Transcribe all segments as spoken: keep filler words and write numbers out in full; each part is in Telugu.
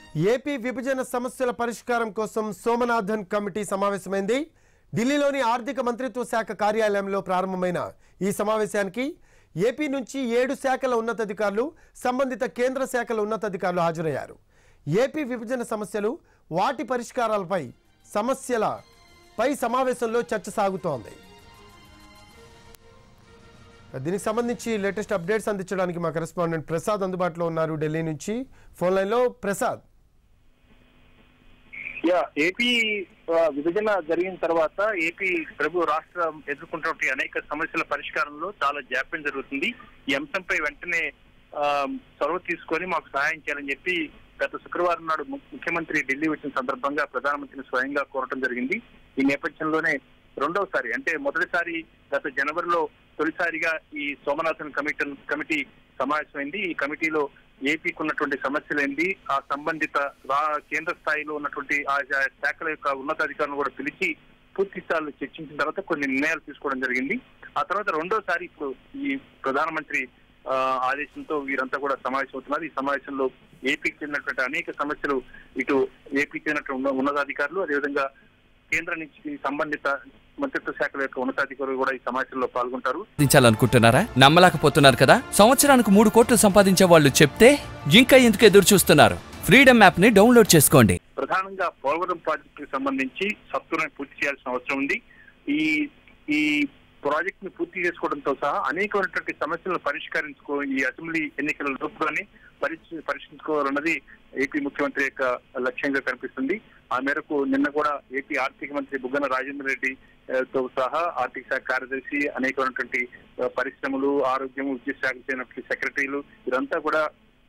ఏపీ విభజన సమస్యల పరిష్కారం కోసం సోమనాథన్ కమిటీ సమావేశమైంది. ఢిల్లీలోని ఆర్థిక మంత్రిత్వ శాఖ కార్యాలయంలో ప్రారంభమైన ఈ సమావేశానికి ఏపీ నుంచి ఏడు శాఖల ఉన్నతాధికారులు, సంబంధిత కేంద్ర శాఖల ఉన్నతాధికారులు హాజరయ్యారు. ఏపీ విభజన సమస్యలు, వాటి పరిష్కారాలపై సమస్యలపై సమావేశంలో చర్చ సాగుతోంది. దీనికి సంబంధించి లేటెస్ట్ అప్డేట్స్ అందించడానికి మా కరెస్పాండెంట్ ప్రసాద్ అందుబాటులో ఉన్నారు ఢిల్లీ నుంచి. ఫోన్ లైన్లో ప్రసాద్. యా ఏపీ విభజన జరిగిన తర్వాత ఏపీ ప్రభు రాష్ట్రం ఎదుర్కొంటున్న అనేక సమస్యల పరిష్కారంలో చాలా జాప్యం జరుగుతుంది. ఈ అంశంపై వెంటనే చొరవ తీసుకొని మాకు సహాయం చేయాలని చెప్పి గత శుక్రవారం నాడు ముఖ్యమంత్రి ఢిల్లీ వచ్చిన సందర్భంగా ప్రధానమంత్రిని స్వయంగా కోరటం జరిగింది. ఈ నేపథ్యంలోనే రెండవసారి అంటే మొదటిసారి గత జనవరిలో తొలిసారిగా ఈ సోమనాథన్ కమిటీ కమిటీ సమావేశమైంది. ఈ కమిటీలో ఏపీకి ఉన్నటువంటి సమస్యలేంది, ఆ సంబంధిత కేంద్ర స్థాయిలో ఉన్నటువంటి ఆ శాఖల యొక్క ఉన్నతాధికారులను కూడా పిలిచి పూర్తి స్థాయిలో చర్చించిన తర్వాత కొన్ని నిర్ణయాలు తీసుకోవడం జరిగింది. ఆ తర్వాత రెండోసారి ఇప్పుడు ఈ ప్రధానమంత్రి ఆదేశంతో వీరంతా కూడా సమావేశమవుతున్నారు. ఈ సమావేశంలో ఏపీకి చెందినటువంటి అనేక సమస్యలు, ఇటు ఏపీకి చెందినటువంటి ఉన్నతాధికారులు, అదేవిధంగా కేంద్రం నుంచి సంబంధిత మంత్రిత్వ శాఖల యొక్క ఉన్నతాధికారులు కూడా ఈ సమావేశంలో పాల్గొంటారు. సాధించాలనుకుంటున్నారా? నమ్మలేకపోతున్నారు కదా? సంవత్సరానికి మూడు కోట్లు సంపాదించే వాళ్ళు చెప్తే ఇంకా ఎందుకు ఎదురు చూస్తున్నారు? ఫ్రీడమ్ యాప్ ని డౌన్లోడ్ చేసుకోండి. ప్రధానంగా పోలవరం ప్రాజెక్టు కి సంబంధించి సత్వరం పూర్తి చేయాల్సిన అవసరం ఉంది. ఈ ఈ ప్రాజెక్ట్ ని పూర్తి చేసుకోవడంతో సహా అనేకమైనటువంటి సమస్యలను పరిష్కరించుకో ఈ అసెంబ్లీ ఎన్నికల లోపుగానే పరిష్కరించుకోవాలన్నది ఏపీ ముఖ్యమంత్రి యొక్క లక్ష్యంగా కనిపిస్తుంది. ఆ మేరకు నిన్న కూడా ఏపీ ఆర్థిక మంత్రి బుగ్గన రాజేంద్ర రెడ్డి తో సహా ఆర్థిక శాఖ కార్యదర్శి, అనేకమైనటువంటి పరిశ్రమలు, ఆరోగ్యం, విద్యుత్ శాఖకు చెందినటువంటి సెక్రటరీలు వీరంతా కూడా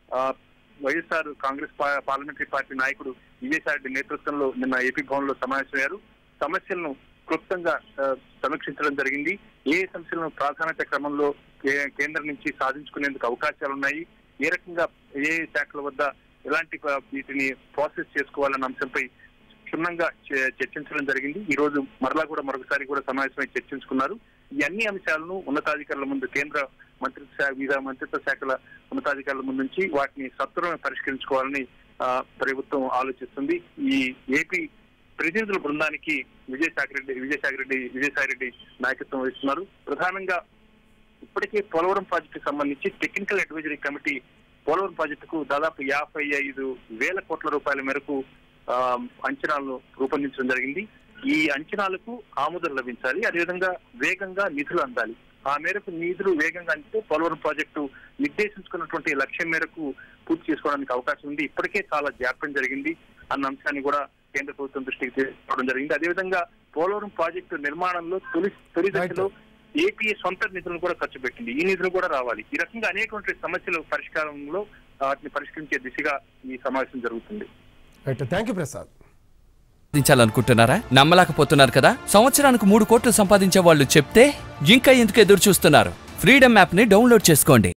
వైఎస్ఆర్ కాంగ్రెస్ పార్లమెంటరీ పార్టీ నాయకుడు విజయసాయి రెడ్డి నేతృత్వంలో నిన్న ఏపీ భవన్ లో సమావేశమయ్యారు. సమస్యలను క్లుప్తంగా సమీక్షించడం జరిగింది. ఏ సమస్యలను ప్రాధాన్యత క్రమంలో కేంద్రం నుంచి సాధించుకునేందుకు అవకాశాలు ఉన్నాయి, ఏ రకంగా ఏ శాఖల వద్ద ఎలాంటి వీటిని ప్రాసెస్ చేసుకోవాలన్న అంశంపై క్షుణ్ణంగా చర్చించడం జరిగింది. ఈ రోజు మరలా కూడా మరొకసారి కూడా సమావేశమై చర్చించుకున్నారు. ఈ అన్ని అంశాలను ఉన్నతాధికారుల ముందు, కేంద్ర మంత్రిత్వ శాఖ వివిధ మంత్రిత్వ శాఖల ఉన్నతాధికారుల ముందు నుంచి వాటిని సత్వరమే పరిష్కరించుకోవాలని ప్రభుత్వం ఆలోచిస్తుంది. ఈ ఏపీ ప్రతినిధుల బృందానికి విజయసాయి రెడ్డి విజయసాయి రెడ్డి విజయసాయి రెడ్డి నాయకత్వం వహిస్తున్నారు. ప్రధానంగా ఇప్పటికే పోలవరం ప్రాజెక్టుకు సంబంధించి టెక్నికల్ అడ్వైజరీ కమిటీ పోలవరం ప్రాజెక్టుకు దాదాపు యాభై ఐదు వేల కోట్ల రూపాయల మేరకు అంచనాలను రూపొందించడం జరిగింది. ఈ అంచనాలకు ఆమోదం లభించాలి, అదేవిధంగా వేగంగా నిధులు అందాలి. ఆ మేరకు నిధులు వేగంగా అంటే పోలవరం ప్రాజెక్టు నిర్దేశించుకున్నటువంటి లక్ష్యం మేరకు పూర్తి చేసుకోవడానికి అవకాశం ఉంది. ఇప్పటికే చాలా జాప్యం జరిగింది అన్న అంశాన్ని కూడా కేంద్ర ప్రభుత్వం దృష్టికి తీసుకోవడం జరిగింది. అదేవిధంగా పోలవరం ప్రాజెక్టు నిర్మాణంలో తొలి తొలి దశలో ఏపీ సొంత నిధులను కూడా ఖర్చు పెట్టింది. ఈ నిధులు కూడా రావాలి. ఈ రకంగా అనేక సమస్యల పరిష్కారంలో వాటిని పరిష్కరించే దిశగా ఈ సమావేశం జరుగుతుంది. సాధించాలనుకుంటున్నారా? నమ్మలేకపోతున్నారు కదా? సంవత్సరానికి మూడు కోట్లు సంపాదించే వాళ్ళు చెప్తే ఇంకా ఎందుకు ఎదురు చూస్తున్నారు? ఫ్రీడమ్ యాప్ ని డౌన్లోడ్ చేసుకోండి.